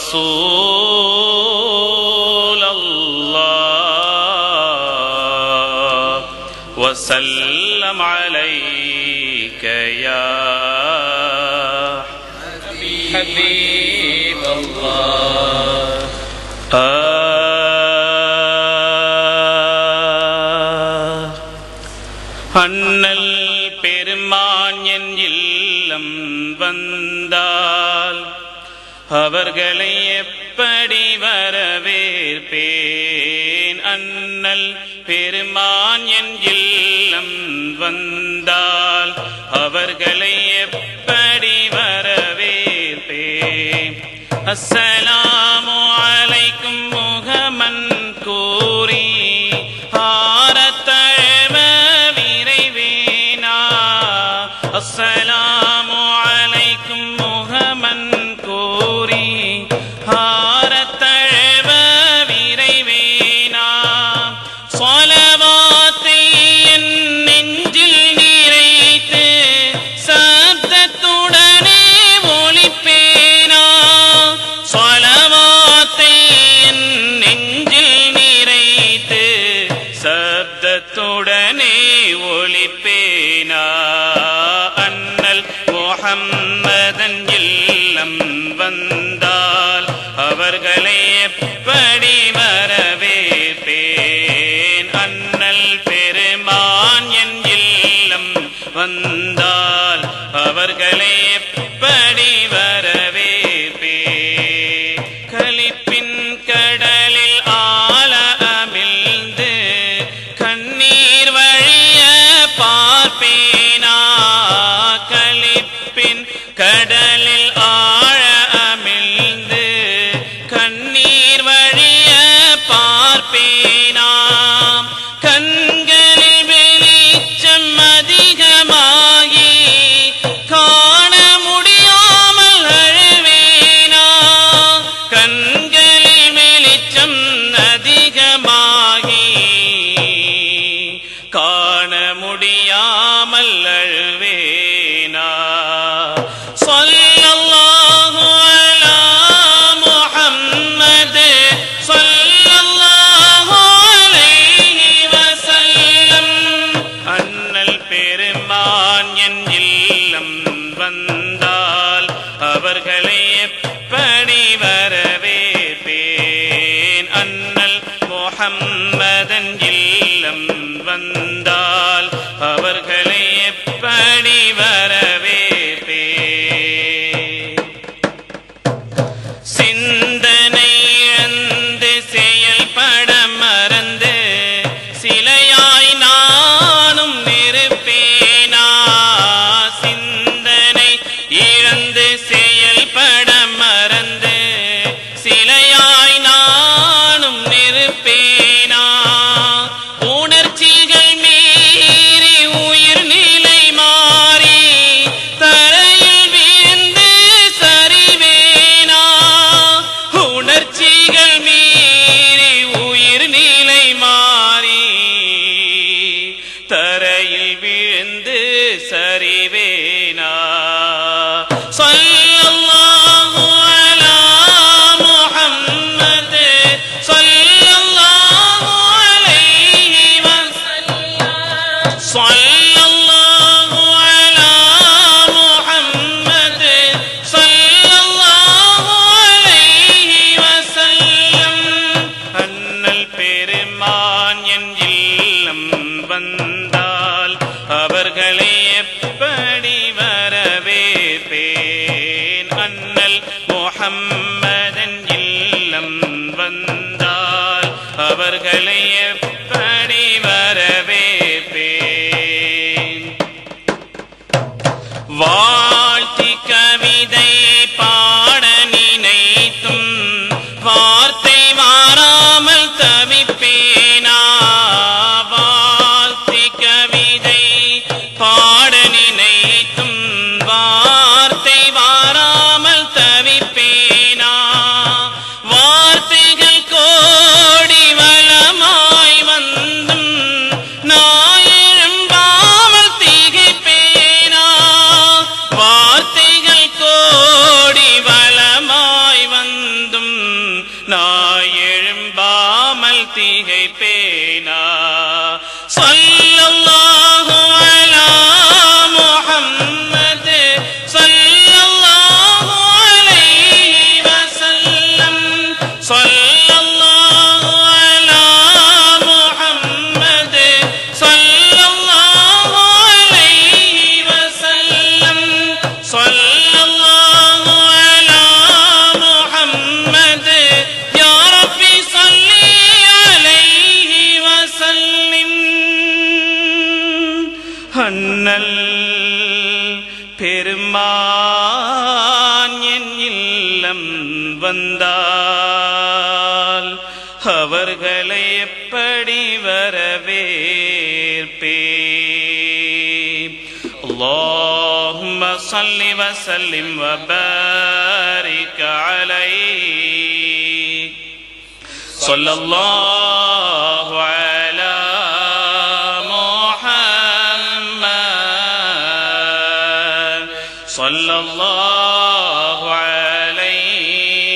رسول الله وسلم عليك يا حبيب الله அண்ணல் பெருமான் என் இல்லம் வந்தால் அவர்களை எப்படி வரவேற்பேன் அண்ணல் பெருமான் என் இல்லம் வந்தால் அவர்களை எப்படி வரவேற்பேன் அஸ்ஸலாமு அலைக்கும் முகமன் கூறி ஆரத்தழவ விரைவேனா அஸ்ஸலாமு அலைக்கும் முகமன் கூறி ஆரத்தழவ விரைவேனா ஸலவாத்தை என் நெஞ்சில் நிறைத்து சப்தத்துடனே ஒலிப்பேனா ஸலவாத்தை என் நெஞ்சில் நிறைத்து சப்தத்துடனே ஒலிப்பேனா அண்ணல் முஹம்மதன் இல்லம் வந்தால் அவர்களை எப்படி வரவேற்பேன் அண்ணல் பெருமான் என் இல்லம் வந்தால் அவர்களை எப்படி வரவேற்பேன் களிப்பின் கடலில் ஆழ அமிழ்ந்து கண்ணீர் வழிய பார்ப்பேனா களிப்பின் கடலில் ஆழ அமிழ்ந்து கண்ணீர் வழிய பார்ப்பேனா கண்களில் வெளிச்சம் அதிகமாகி காண முடியாமல் அழுவேனா கண்களில் வெளிச்சம் அதிகமாகி காண முடியாமல் அழுவேனா ஸல்லல்லாஹு அலா முஹம்மத் ஸல்லல்லாஹு அலைஹி வஸல்லம் அண்ணல் பெருமான் என் இல்லம் வந்தால் அவர்களை எப்படி வரவேற்பேன் அண்ணல் முஹம்மதன் இல்லம் வந்தால் அவர்களை எப்படி வரவேற்பேன் சிந்தனை இழந்து செயல்பட மறந்து சிலையாய் நானும் இருப்பேனா சிந்தனை இழந்து செயல்பட மறந்து சிலையாய் நானும் இருப்பேனா உணர்ச்சிகள் மீறி உயிர் நிலை மாறி தரையில் விழுந்து சரிவேனா உணர்ச்சிகள் மீறி உயிர் நிலை மாறி தரையில் விழுந்து சரிவேனா ஸல்லல்லாஹு அலா முஹம்மத் ஸல்லல்லாஹு அலைஹி வஸல்லம் ஸல்லல்லாஹு அலா முஹம்மத் ஸல்லல்லாஹு அலைஹி வஸல்லம் அண்ணல் பெருமான் என் இல்லம் வந்தால் அவர்களை எப்படி வரவேற்பேன் அண்ணல் முஹம்மதன் இல்லம் வந்தால் அவர்களை எப்படி வரவேற்பேன் வாழ்த்தி கவிதை பாட நினைத்தும் வார்த்தை மாறாமல் தவிப்பேனா வாழ்த்தி கவிதை பாட அண்ணல் பெருமான் என் இல்லம் வந்தால் அவர்களை எப்படி வரவேற்பேன்? اللهم صل وسلم وبارك عليه صلى الله على محمد صلى الله عليه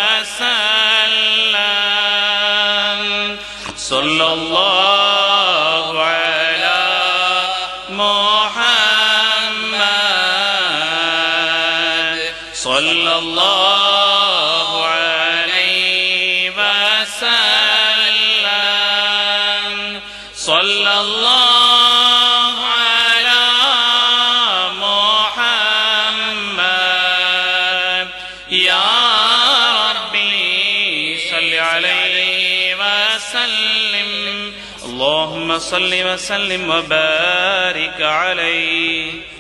وسلم صلى الله على محمد صلى الله عليه وسلم صلى الله على محمد يا ربي صل عليه وسلم اللهم صل وسلم وبارك عليه